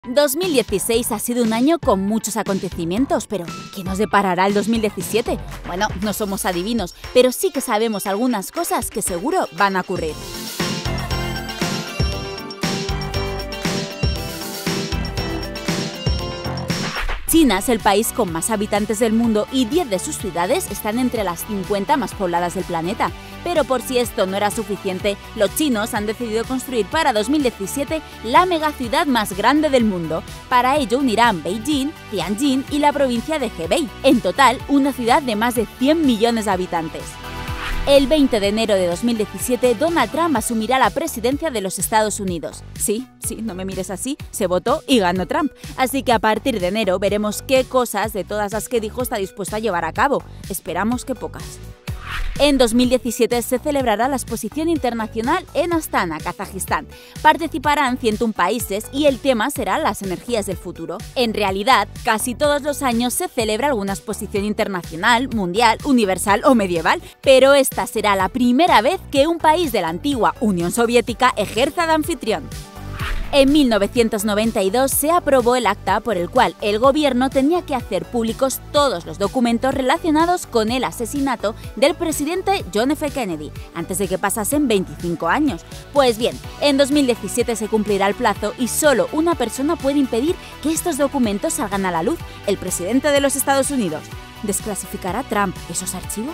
2016 ha sido un año con muchos acontecimientos, pero ¿qué nos deparará el 2017? Bueno, no somos adivinos, pero sí que sabemos algunas cosas que seguro van a ocurrir. China es el país con más habitantes del mundo y 10 de sus ciudades están entre las 50 más pobladas del planeta. Pero por si esto no era suficiente, los chinos han decidido construir para 2017 la megaciudad más grande del mundo. Para ello unirán Beijing, Tianjin y la provincia de Hebei. En total, una ciudad de más de 100 millones de habitantes. El 20 de enero de 2017, Donald Trump asumirá la presidencia de los Estados Unidos. Sí, no me mires así, se votó y ganó Trump. Así que a partir de enero veremos qué cosas de todas las que dijo está dispuesto a llevar a cabo. Esperamos que pocas. En 2017 se celebrará la Exposición Internacional en Astana, Kazajistán. Participarán 101 países y el tema será las energías del futuro. En realidad, casi todos los años se celebra alguna exposición internacional, mundial, universal o medieval, pero esta será la primera vez que un país de la antigua Unión Soviética ejerza de anfitrión. En 1992 se aprobó el acta por el cual el gobierno tenía que hacer públicos todos los documentos relacionados con el asesinato del presidente John F. Kennedy, antes de que pasasen 25 años. Pues bien, en 2017 se cumplirá el plazo y solo una persona puede impedir que estos documentos salgan a la luz: el presidente de los Estados Unidos. ¿Desclasificará Trump esos archivos?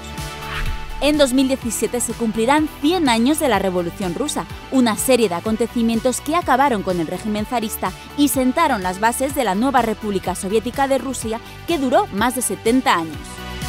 En 2017 se cumplirán 100 años de la Revolución Rusa, una serie de acontecimientos que acabaron con el régimen zarista y sentaron las bases de la nueva República Soviética de Rusia, que duró más de 70 años.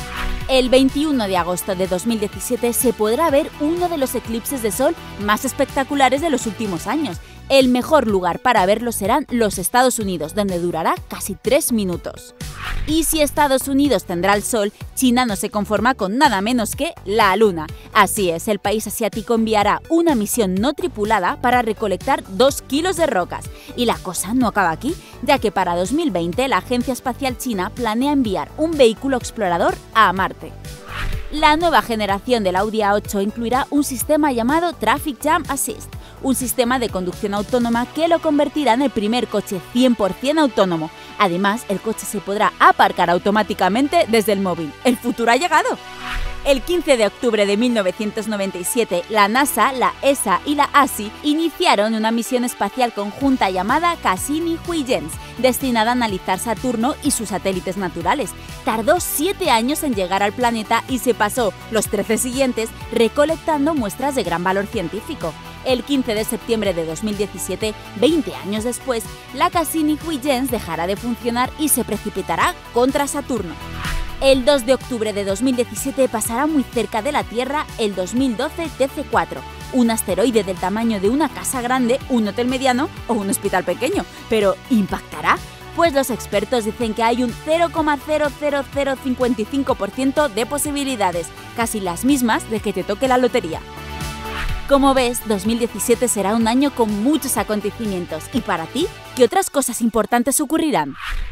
El 21 de agosto de 2017 se podrá ver uno de los eclipses de sol más espectaculares de los últimos años. El mejor lugar para verlo serán los Estados Unidos, donde durará casi 3 minutos. Y si Estados Unidos tendrá el sol, China no se conforma con nada menos que la Luna. Así es, el país asiático enviará una misión no tripulada para recolectar 2 kilos de rocas. Y la cosa no acaba aquí, ya que para 2020 la Agencia Espacial China planea enviar un vehículo explorador a Marte. La nueva generación del Audi A8 incluirá un sistema llamado Traffic Jam Assist, un sistema de conducción autónoma que lo convertirá en el primer coche 100% autónomo. Además, el coche se podrá aparcar automáticamente desde el móvil. ¡El futuro ha llegado! El 15 de octubre de 1997, la NASA, la ESA y la ASI iniciaron una misión espacial conjunta llamada Cassini-Huygens, destinada a analizar Saturno y sus satélites naturales. Tardó 7 años en llegar al planeta y se pasó los 13 siguientes recolectando muestras de gran valor científico. El 15 de septiembre de 2017, 20 años después, la Cassini-Huygens dejará de funcionar y se precipitará contra Saturno. El 2 de octubre de 2017 pasará muy cerca de la Tierra el 2012 TC4, un asteroide del tamaño de una casa grande, un hotel mediano o un hospital pequeño. ¿Pero impactará? Pues los expertos dicen que hay un 0,00055% de posibilidades, casi las mismas de que te toque la lotería. Como ves, 2017 será un año con muchos acontecimientos. ¿Y para ti, qué otras cosas importantes ocurrirán?